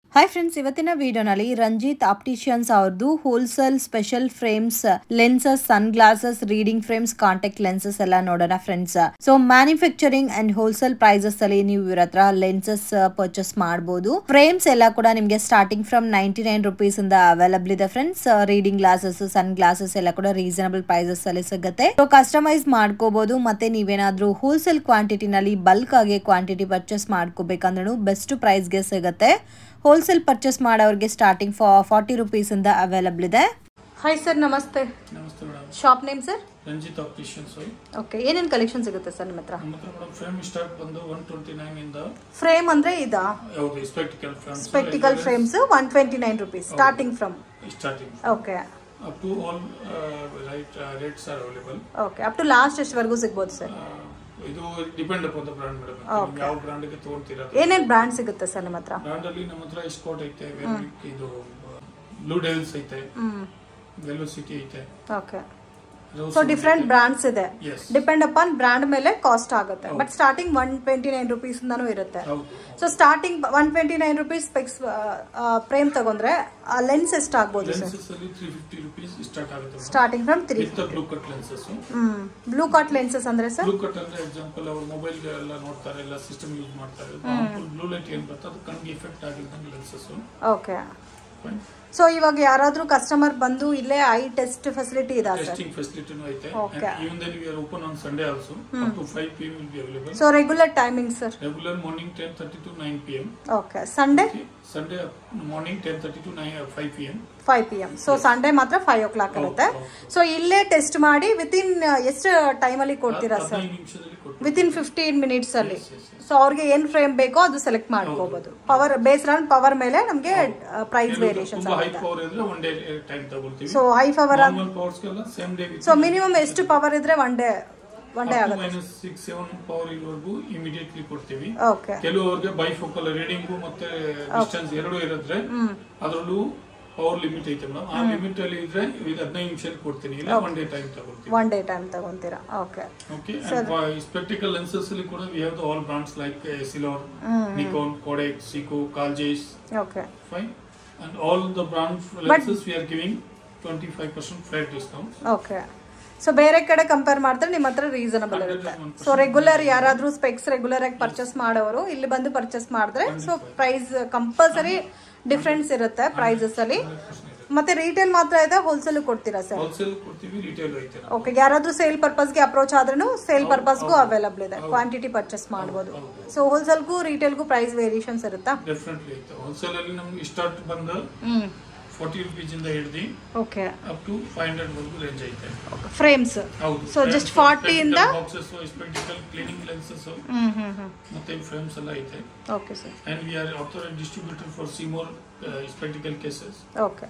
Hi friends, ಇವತ್ತಿನ ವಿಡಿಯೋನಲ್ಲಿ Ranjith opticians ಅವ್ರದ್ದು wholesale special frames, lenses, sun glasses, reading frames, contact lenses ಎಲ್ಲ ನೋಡೋಣ friends. So manufacturing and wholesale prices ಅಲ್ಲಿ ನೀವು ಇವ್ರ ಹತ್ರ ಲೆನ್ಸಸ್ ಪರ್ಚೇಸ್ ಮಾಡಬಹುದು. ಫ್ರೇಮ್ಸ್ ಎಲ್ಲ ಕೂಡ ನಿಮಗೆ ಸ್ಟಾರ್ಟಿಂಗ್ ಫ್ರಮ್ 99 rupees ಇಂದ ಅವೈಲಬಲ್ ಇದೆ friends. Reading glasses, sun glasses ಎಲ್ಲ ಕೂಡ ರೀಸನಬಲ್ ಪ್ರೈಸಸ್ ಅಲ್ಲಿ ಸಿಗುತ್ತೆ. ಸೊ ಕಸ್ಟಮೈಸ್ ಮಾಡ್ಕೋಬಹುದು. ಮತ್ತೆ ನೀವೇನಾದ್ರೂ ಹೋಲ್ಸೇಲ್ ಕ್ವಾಂಟಿಟಿನಲ್ಲಿ ಬಲ್ಕ್ ಆಗಿ ಕ್ವಾಂಟಿಟಿ ಪರ್ಚೇಸ್ ಮಾಡ್ಕೋಬೇಕಂದ್ರೂ ಬೆಸ್ಟ್ ಪ್ರೈಸ್ ಗೆ ಸಿಗುತ್ತೆ. ಹೋಲ್ಸೇಲ್ ಪರ್ಚೇಸ್ ಮಾಡೋರಿಗೆ ಸ್ಟಾರ್ಟಿಂಗ್ 40 rupees ಇಂದ ಅವೈಲಬಲ್ ಇದೆ. ಹಾಯ್ ಸರ್, ನಮಸ್ತೆ. ನಮಸ್ತೆ madam. Shop name sir? Ranjith opticians. Okay, ಏನೇನು ಕಲೆಕ್ಷನ್ ಸಿಗುತ್ತೆ ಸರ್ ನಿಮ್ಮ ಹತ್ರ? ನಮ್ಮ ಹತ್ರ ಮೇಡಮ್ ಫ್ರೇಮ್ ಸ್ಟಾರ್ಟ್ ಬಂದು 129 ಇಂದ. ಫ್ರೇಮ್ ಅಂದ್ರೆ ಇದಾ? ಹೌದು, spectacle frames. Spectacle frames 129 rupees starting from. Starting. Okay. Up to all rates are available. Okay, up to last ಎಷ್ಟವರೆಗೂ ಸಿಗಬಹುದು ಸರ್? ಇದು depend upon the brand madam. ಯಾವ ಬ್ರಾಂಡ್ ಗೆ ತಗೊಳ್ತೀರಾ? ಏನೇನ್ ಬ್ರಾಂಡ್ ಸಿಗುತ್ತೆ ಸರ್ ನಿಮ್ಮ ಹತ್ರ? ಬ್ರಾಂಡ್ ಅಲ್ಲಿ ನಮ್ಮ ಹತ್ರ ಎಸ್ಕೋಟ್ ಐತೆ, ಇದು ಬ್ಲೂ ಡೆವಿಲ್ಸ್ ಐತೆ, ವೆಲೋಸಿಟಿ ಐತೆ. ಓಕೆ. ಸೊ ಡಿಫರೆಂಟ್ ಬ್ರಾಂಡ್ಸ್ ಇದೆ. ಡಿಪೆಂಡ್ ಅಪಾನ್ ಬ್ರಾಂಡ್ ಮೇಲೆ ಕಾಸ್ಟ್ ಆಗುತ್ತೆ. ಬಟ್ ಸ್ಟಾರ್ಟಿಂಗ್ 129 rupees ಇಂದಾನು ಇರುತ್ತೆ. So starting 129 rupees specs frame ತಗೊಂಡ್ರೆ ಆ ಲೆನ್ಸ್ ಎಷ್ಟು ಆಗ್ಬೋದು ಸರ್? ಲೆನ್ಸಸ್ ಅಲ್ಲಿ 350 rupees ಸ್ಟಾರ್ಟ್ ಆಗುತ್ತೆ. Starting from 350. Blue cut lenses. Blue cut lenses ಅಂದ್ರೆ ಸರ್? ಬ್ಲೂ ಕಟ್ ಅಂದ್ರೆ ಎಕ್ಸಾಂಪಲ್ ಅವರು ಮೊಬೈಲ್ ಎಲ್ಲ ನೋಡ್ತಾರೆ, ಎಲ್ಲ ಸಿಸ್ಟಮ್ ಯೂಸ್ ಮಾಡ್ತಾರೆ. ಬ್ಲೂ ಲೈಟ್ ಏನ್ ಬರ್ತದೆ ಅದು ಕಣ್ಣಿಗೆ ಎಫೆಕ್ಟ್ ಆಗಿದ್ದಂಗೆ ಲೆನ್ಸಸ್. ಓಕೆ. ಸೊ ಇವಾಗ ಯಾರಾದ್ರೂ ಕಸ್ಟಮರ್ ಬಂದು ಇಲ್ಲೇ ಐ ಟೆಸ್ಟ್ ಫೆಸಿಲಿಟಿ ಇದೆ ಸರ್? ಟೆಸ್ಟಿಂಗ್ ಫೆಸಿಲಿಟಿನೂ ಐತೆ. even then we are open on Sunday also. Up to 5 PM will be available. So regular timing sir? Regular morning 10:30 to 9 PM. Okay. Sunday? Sunday morning 10:30 to 5 PM. 5 PM. So Sunday ಮಾತ್ರ 5 o'clock ಇರುತ್ತೆ. So ಇಲ್ಲೇ test ಮಾಡಿ within ಎಷ್ಟು time ಅಲ್ಲಿ ಕೊಡ್ತೀರಾ sir? Within 15 minutes ಅಲ್ಲಿ. So ಅವ್ರಿಗೆ ಏನ್ ಫ್ರೇಮ್ ಬೇಕೋ ಅದು ಸೆಲೆಕ್ಟ್ ಮಾಡ್ಕೋಬಹುದು. ಪವರ್ ಬೇಸ್ಡ್ ಆನ್ ಪವರ್ ಮೇಲೆ ನಮಗೆ ಪ್ರೈಸ್ ವೇರಿಯೇಷನ್ಸ್ ಆಗುತ್ತೆ. So high power so minimum ಎಷ್ಟು ಪವರ್ ಇದ್ರೆ ಒನ್ ಡೇ ಆಗುತ್ತೆ? -6-7 ಪವರ್ ಇರೋವರೆಗೂ ಇಮಿಡಿಯೇಟ್ಲಿ ಕೊಡ್ತೀವಿ. ಕೆಲವರಿಗೆ ಬೈಫೋಕಲ್ ರೀಡಿಂಗ್ ಮತ್ತೆ ಡಿಸ್ಟೆನ್ಸ್ ಎರಡು ಇರುತ್ತೆ. ಅದರಲ್ಲೂ ಪವರ್ ಲಿಮಿಟ್ ಐತೆ ಮೇಡಮ್. ಆ ಲಿಮಿಟ್ ಅಲ್ಲಿ ಇದ್ರೆ 15 ನಿಮಿಷ ಕೊಡ್ತೀನಿ, ಇಲ್ಲ ಒನ್ ಡೇ ಟೈಮ್ ತಗೊಳ್ತೀನಿ. ಒನ್ ಡೇ ಟೈಮ್ ತಗೊಂತೀರಾ? ಓಕೆ. ಓಕೆ. ಸ್ಪೆಕ್ಟಿಕಲ್ ಲೆನ್ಸಸ್ ಅಲ್ಲಿ ಕೂಡ we have the all brands like Essilor, Nikon, Kodak, Seiko, Kaljais. Okay. Fine. And all the brand lenses we are giving 25% flat discount. Okay. So ಬೇರೆ ಕಡೆ compare ಮಾಡಿದ್ರೆ ನಿಮ್ಮ ಹತ್ರ reasonable ಇರುತ್ತೆ. So regular ಯಾರಾದ್ರೂ specs regular ಆಗಿ purchase ಮಾಡೋರು ಇಲ್ಲಿ ಬಂದು ಪರ್ಚೇಸ್ ಮಾಡಿದ್ರೆ ಸೊ ಪ್ರೈಸ್ ಕಂಪಲ್ಸರಿ ಡಿಫರೆನ್ಸ್ ಇರುತ್ತೆ ಪ್ರೈಸಸ್ ಅಲ್ಲಿ. ಮತ್ತೆ ರೀಟೇಲ್ ಮಾತ್ರ ಇದೆ, ಹೋಲ್ಸೇಲ್ ಕೊಡ್ತೀರಾ ಸರ್? ಹೋಲ್ಸೇಲ್ ಕೊಡ್ತೀವಿ, ರೀಟೇಲ್ ಐತೆ. ಓಕೆ. ಯಾರಾದ್ರೂ ಸೇಲ್ ಪರ್ಪಸ್ ಗೆ ಅಪ್ರೋಚ್ ಆದ್ರೂ ಸೇಲ್ ಪರ್ಪಸ್ಗೂ ಅವೈಲಬಲ್ ಇದೆ, ಕ್ವಾಂಟಿಟಿ ಪರ್ಚೇಸ್ ಮಾಡಬಹುದು. ಸೊ ಹೋಲ್ಸೇಲ್ಗೂ ರೀಟೇಲ್ಗೂ ಪ್ರೈಸ್ ವೇರಿಯೇಷನ್ಸ್ ಇರುತ್ತಾ? ಡೆಫಿನೆಟ್ಲಿ ಐತೆ. ಹೋಲ್ಸೇಲ್ ಅಲ್ಲಿ ನಮ್ಗೆ ಸ್ಟಾರ್ಟ್ ಬಂದು 40 rupees ಇಂದ ಹಿಡಿದು ಓಕೆ ಅಪ್ ಟು 500 ವರೆಗೂ ರೇಂಜ್ ಐತೆ ಫ್ರೇಮ್ಸ್. ಹೌದು. ಸೊ ಜಸ್ಟ್ 40 ಇಂದ ಬಾಕ್ಸಸ್, ಸ್ಪೆಕ್ಟಿಕಲ್, ಕ್ಲೀನಿಂಗ್ ಲೆನ್ಸಸ್ ಮತ್ತೆ ಫ್ರೇಮ್ಸ್ ಎಲ್ಲ ಐತೆ. Okay sir. And we are authorized distributor for Seymour spectacle cases. Okay.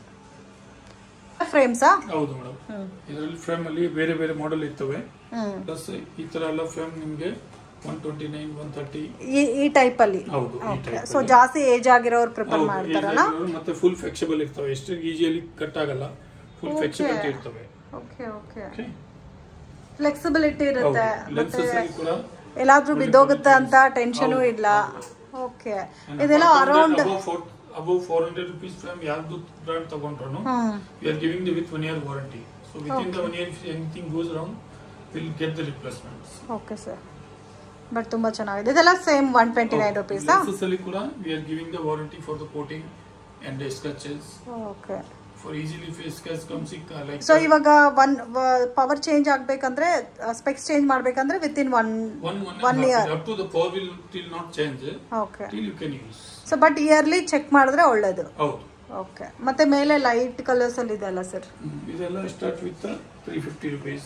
Frames ಹೌದು ಮೇಡಮ್. ಇದರಲ್ಲಿ ಫ್ರೇಮ್ ಅಲ್ಲಿ ಬೇರೆ ಬೇರೆ ಮಾಡೆಲ್ ಇರ್ತವೆ. ಪ್ಲಸ್ ಈ ತರ ಎಲ್ಲ ಫ್ರೇಮ್ ನಿಮಗೆ 129, 130 ಈ ಟೈಪ್ ಅಲ್ಲಿ. ಹೌದು. ಸೊ ಜಾಸ್ತಿ ಏಜ್ ಆಗಿರೋರು ಪ್ರಿಫರ್ ಮಾಡ್ತಾರಲ್ಲ. ಮತ್ತೆ ಫುಲ್ ಫ್ಲೆಕ್ಸಿಬಲ್ ಇರ್ತವೆ, ಎಷ್ಟು ಈಜಿಲಿ ಕಟ್ ಆಗಲ್ಲ, ಫುಲ್ ಫ್ಲೆಕ್ಸಿಬಿಲಿಟಿ ಇರ್ತವೆ. ಓಕೆ. ಓಕೆ. ಫ್ಲೆಕ್ಸಿಬಿಲಿಟಿ ಇರುತ್ತೆ. ಲೆನ್ಸಸ್ ಅಲ್ಲಿ ಕೂಡ ಎಲ್ಲಾದ್ರೂ ಬಿದ್ದೋಗುತ್ತೆ ಅಂತ ಟೆನ್ಷನ್ ಇಲ್ಲ. ಓಕೆ. ಇದೆಲ್ಲ ಅರೌಂಡ್ above 400 rupees frame ಯಾವ್ದು ಬ್ರಾಂಡ್ ತಗೊಂಡ್ರು we are giving the with 1 year warranty. So within the 1 year if anything goes wrong we'll get the replacements. Okay sir. But ತುಂಬಾ ಚೆನ್ನಾಗಿದೆ. ಇದೆಲ್ಲ ಸೇಮ್ 129 rupees ಆ? Lenses ಅಲ್ಲಿ ಕೂಡ we are giving the warranty for the coating and the scratches. ಓಕೆ. for easily face scratch comes like. So ಇವಾಗ power change ಆಗ್ಬೇಕಂದ್ರೆ specs change ಮಾಡ್ಬೇಕಂದ್ರೆ within 1 year up to the power will till not change. ಓಕೆ. till you can use. So but yearly check ಮಾಡಿದ್ರೆ ಒಳ್ಳೇದು. ಹೌದು. Okay. ಮತ್ತೆ ಮೇಲೆ ಲೈಟ್ ಕಲರ್ಸ್ ಅಲ್ಲಿ ಇದೆ ಅಲ್ಲ ಸರ್? ಇದೆಲ್ಲ ಸ್ಟಾರ್ಟ್ ವಿತ್ 350 rupees.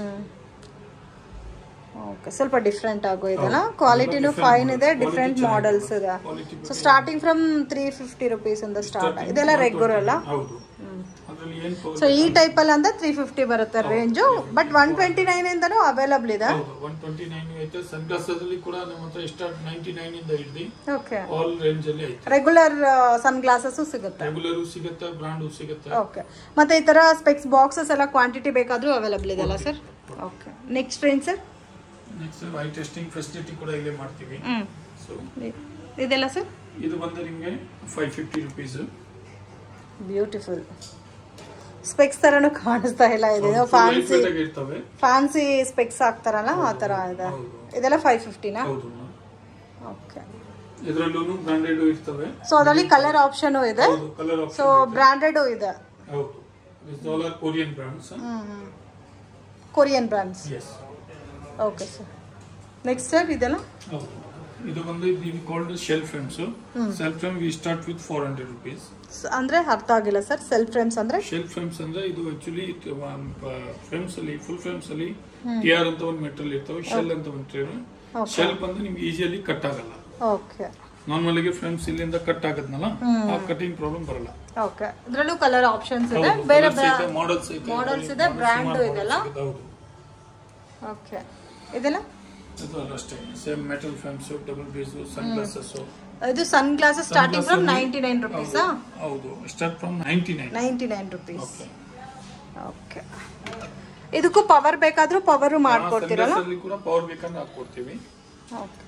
ಓಕೆ. ಸ್ವಲ್ಪ ಡಿಫ್ರೆಂಟ್ ಆಗೋ ಇದೆಲ್ಲ. ಕ್ವಾಲಿಟಿನೂ ಫೈನ್ ಇದೆ, ಡಿಫ್ರೆಂಟ್ ಮಾಡೆಲ್ಸ್ ಇದೆ. ಸೊ ಸ್ಟಾರ್ಟಿಂಗ್ ಫ್ರಮ್ 350 rupees ಇಂದ ಸ್ಟಾರ್ಟ್. ಇದೆಲ್ಲ ರೆಗ್ಯುಲರ್ ಅಲ್ಲ? ಹೌದು. ಸೊ ಈ ಟೈಪ್ ಅಲ್ಲಿ ಅಂದ್ರೆ 350 ಬರುತ್ತೆ ರೇಂಜ್. ಬಟ್ 129 ಇಂದನೂ ಅವೈಲಬಲ್ ಇದೆ. 129 ಐತೆ. ಸನ್ ಗ್ಲಾಸಸ್ ಅಲ್ಲಿ ಕೂಡ ನಮ್ಮ ಹತ್ರ ಸ್ಟಾರ್ಟ್ 99 ಇಂದ ಹಿಡಿದು ಓಕೆ ಆಲ್ ರೇಂಜ್ ಅಲ್ಲಿ ಐತೆ. ರೆಗ್ಯುಲರ್ ಸನ್ ಗ್ಲಾಸಸ್ ಸಿಗುತ್ತೆ? ರೆಗ್ಯುಲರ್ ಸಿಗುತ್ತೆ, ಬ್ರಾಂಡ್ ಸಿಗುತ್ತೆ. ಓಕೆ. ಮತ್ತೆ ಈ ತರ ಸ್ಪೆಕ್ಸ್ ಬಾಕ್ಸಸ್ ಎಲ್ಲ ಕ್ವಾಂಟಿಟಿ ಬೇಕಾದ್ರೂ ಅವೈಲಬಲ್ ಇದೆ ಅಲ್ಲ sir? Okay. Next range sir? Next eye testing facility ಕೂಡ ಇಲ್ಲೇ ಮಾಡ್ತೀವಿ. ಸೊ ಇದೆಲ್ಲ ಸರ್ ಇದು ಬಂದು ನಿಮಗೆ 550 rupees. ಬ್ಯೂಟಿಫುಲ್ ಸ್ಪೆಕ್ಸ್ ತರನು ಕಾಣಿಸ್ತಾ ಇಲ್ಲ. ಇದೆ ಫ್ಯಾನ್ಸಿ ಸ್ಪೆಕ್ಸ್ ಹಾಕ್ತಾರಲ್ಲ ಆ ತರ ಇದೆ. ಇದೆಲ್ಲ 550 ನಾ? ಓಕೆ. ಇದರಲ್ಲೂ ಬ್ರಾಂಡೆಡ್ ಇರ್ತವೆ. ಸೊ ಅದರಲ್ಲಿ ಕಲರ್ ಆಪ್ಷನ್ ಇದೆ. ಸೊ ಬ್ರಾಂಡೆಡ್ ಇದೆ. ಹೌದು. These all are Korean brands. Korean brands. Yes. Okay sir. Next sir ಇದೆಲ್ಲ? ಹೌದು. ಇದು ಬಂದು ಇದು called self frames. Self frame we start with 400 rupees. ಅಂದ್ರೆ ಅರ್ಥ ಆಗಿಲ್ಲ ಸರ್. ಸೆಲ್ಫ್ ಫ್ರೇಮ್ಸ್ ಅಂದ್ರೆ? ಸೆಲ್ಫ್ ಫ್ರೇಮ್ಸ್ ಅಂದ್ರೆ ಇದು ಆಕ್ಚುಲಿ ಫ್ರೇಮ್ಸ್ ಅಲ್ಲಿ ಫುಲ್ ಫ್ರೇಮ್ಸ್ ಅಲ್ಲಿ ಟಿಆರ್ ಅಂತ ಒಂದು ಮೆಟಲ್ ಇರ್ತವೆ, ಶೆಲ್ ಅಂತ ಒಂದು ಟ್ರೇನ್. ಶೆಲ್ ಬಂದು ನಿಮ್ಗೆ ಈಸಿಲಿ ಕಟ್ ಆಗಲ್ಲ. ಓಕೆ. ನಾರ್ಮಲ್ ಆಗಿ ಫ್ರೇಮ್ಸ್ ಇಲ್ಲಿಂದ ಕಟ್ ಆಗದ್ನಲ್ಲ, ಆ ಕಟಿಂಗ್ ಪ್ರಾಬ್ಲಮ್ ಬರಲ್ಲ. ಓಕೆ. ಇದರಲ್ಲೂ ಕಲರ್ ಆಪ್ಷನ್ಸ್ ಇದೆ, ಬೇರೆ ಬೇರೆ ಮಾಡೆಲ್ಸ್ ಇದೆ, ಬ್ರಾಂಡ್ ಇದೆಲ್ಲ. ಹೌದು. ಓಕೆ. ಇದೆಲ್ಲ ಇದು ಅಷ್ಟೇ same metal frames, double base, sun glasses. ಇದು sun glasses starting from 99 rupees. ಹೌದು, ಸ್ಟಾರ್ಟ್ ಫ್ರಮ್ 99 rupees. ಓಕೆ. ಇದಕ್ಕೂ ಪವರ್ ಬೇಕಾದ್ರೂ ಪವರ್ ಮಾಡ್ಕೊಡ್ತೀರಲ್ಲ? ಅದರಲ್ಲಿ ಕೂಡ ಪವರ್ ಬೇಕಂದ್ರೆ ಹಾಕೊಡ್ತೀವಿ. ಓಕೆ.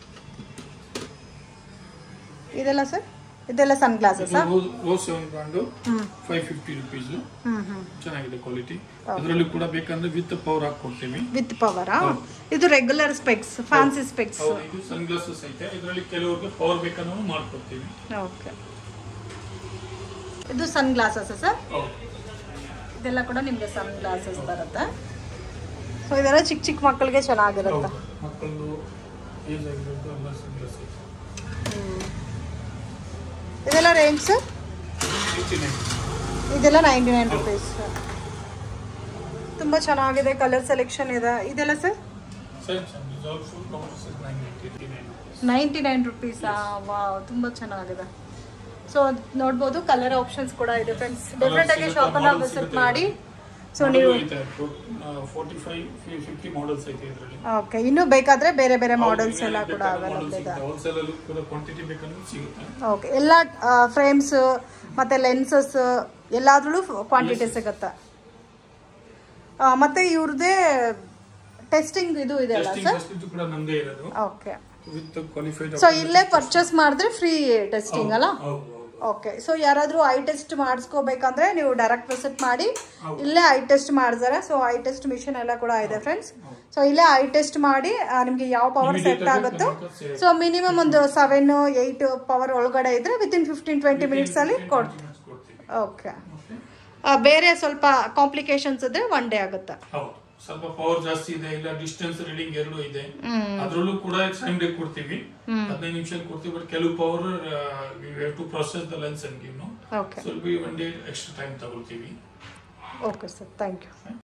ಇದೆಲ್ಲ ಸರ್? ಇದೆಲ್ಲ sun glasses rose 7 brand 550 rupees. ಚೆನ್ನಾಗಿದೆ ಕ್ವಾಲಿಟಿ. ಅದರಲ್ಲಿ ಕೂಡ ಬೇಕಂದ್ರೆ ವಿತ್ ಪವರ್ ಹಾಕೊಡ್ತೀವಿ. With power. ಇದು ರೆಗ್ಯುಲರ್ ಸ್ಪೆಕ್ಸ್, ಫ್ಯಾನ್ಸಿ ಸ್ಪೆಕ್ಸ್. ಇದು ಸನ್ ಗ್ಲಾಸಸ್ ಐತೆ. ಇದರಲ್ಲಿ ಕೆಲವರಿಗೆ ಪವರ್ ಬೇಕಂದ್ರೆ ಮಾಡ್ಕೊಡ್ತೀವಿ. ಓಕೆ. ಇದು ಸನ್ ಗ್ಲಾಸಸ್ ಸರ್? ಇದೆಲ್ಲ ಕೂಡ ನಿಮಗೆ ಸನ್ ಗ್ಲಾಸಸ್ ಬರುತ್ತೆ. ಸೊ ಇದೆಲ್ಲ ಚಿಕ್ಕ ಚಿಕ್ಕ ಮಕ್ಕಳಿಗೆ ಚೆನ್ನಾಗಿರುತ್ತೆ. ಮಕ್ಕಳು ಏಜ್ ಆಗಿರೋದು ಎಲ್ಲ ಸನ್ ಗ್ಲಾಸಸ್. ಇದೆಲ್ಲ ರೇಂಜ್ ಸರ್? ಇದೆಲ್ಲ 99 rupees. ತುಂಬ ಚೆನ್ನಾಗಿದೆ, ಕಲರ್ ಸೆಲೆಕ್ಷನ್ ಇದೆ. ಇದೆಲ್ಲ ಸರ್? 99 rupees. ವಾವ್, ತುಂಬ ಚೆನ್ನಾಗಿದೆ. ಸೊ ನೋಡ್ಬೋದು, ಕಲರ್ ಆಪ್ಷನ್ಸ್ ಕೂಡ ಇದೆ ಫ್ರೆಂಡ್ಸ್. ಡೆಫಿನೆಟ್ ಆಗಿ ಶಾಪನ್ನು ವಿಸಿಟ್ ಮಾಡಿ. ಸೊ ನೀವು 45-50 ಮಾಡೆಲ್ಸ್ ಐತೆ ಇದರಲ್ಲಿ. ಓಕೆ. ಇನ್ನೂ ಬೇಕಾದ್ರೆ ಬೇರೆ ಬೇರೆ ಮಾಡೆಲ್ಸ್ ಎಲ್ಲ ಕೂಡ ಅವೈಲೇಬಲ್ ಇದೆ. ಹೋಲ್ಸೇಲ್ ಅಲ್ಲಿ ಕೂಡ ಕ್ವಾಂಟಿಟಿ ಬೇಕಂದ್ರೆ ಸಿಗುತ್ತೆ. ಓಕೆ. ಎಲ್ಲ ಫ್ರೇಮ್ಸ್ ಮತ್ತೆ ಲೆನ್ಸಸ್ ಎಲ್ಲಾದ್ರಲ್ಲೂ ಕ್ವಾಂಟಿಟಿ ಸಿಗುತ್ತೆ. ಮತ್ತೆ ಇವ್ರದೇ ಟೆಸ್ಟಿಂಗ್ ಇದು ಇದೆ ಅಲ್ಲ ಸರ್? ಇದು ಕೂಡ ನಮ್ಮದೇ ಇರೋದು. ಓಕೆ. With qualified. ಸೊ ಇಲ್ಲೇ ಪರ್ಚೇಸ್ ಮಾಡಿದ್ರೆ ಫ್ರೀ ಟೆಸ್ಟಿಂಗ್ ಅಲ್ಲ? ಓಕೆ. ಸೊ ಯಾರಾದರೂ ಐ ಟೆಸ್ಟ್ ಮಾಡಿಸ್ಕೋಬೇಕಂದ್ರೆ ನೀವು ಡೈರೆಕ್ಟ್ ವಿಸಿಟ್ ಮಾಡಿ. ಇಲ್ಲೇ ಐ ಟೆಸ್ಟ್ ಮಾಡಿದಾರೆ. ಸೊ ಐ ಟೆಸ್ಟ್ ಮಿಷನ್ ಎಲ್ಲ ಕೂಡ ಇದೆ ಫ್ರೆಂಡ್ಸ್. ಸೊ ಇಲ್ಲೇ ಐ ಟೆಸ್ಟ್ ಮಾಡಿ ನಿಮಗೆ ಯಾವ ಪವರ್ ಸೆಟ್ ಆಗುತ್ತೋ, ಸೊ ಮಿನಿಮಮ್ ಒಂದು 7-8 ಪವರ್ ಒಳಗಡೆ ಇದ್ರೆ ವಿತಿನ್ 15-20 minutes ಅಲ್ಲಿ ಕೊಡ್ತೀವಿ. ಓಕೆ. ಬೇರೆ ಸ್ವಲ್ಪ ಕಾಂಪ್ಲಿಕೇಶನ್ಸ್ ಇದ್ರೆ 1 day ಆಗುತ್ತೆ. ಸ್ವಲ್ಪ ಪವರ್ ಜಾಸ್ತಿ ಇದೆ, ಇಲ್ಲ ಡಿಸ್ಟೆನ್ಸ್ ರೀಡಿಂಗ್ ಎರಡು ಇದೆ, ಅದರಲ್ಲೂ ಕೂಡ ಸೇಮ್ ಡೇ ಕೊಡ್ತೀವಿ. 15 ನಿಮಿಷ ಕೊಡ್ತೀವಿ. ಬಟ್ ಕೆಲವು power we have to process the lens and give. So will be 1 day extra time ತಗೊಳ್ತೀವಿ. Okay sir, thank you.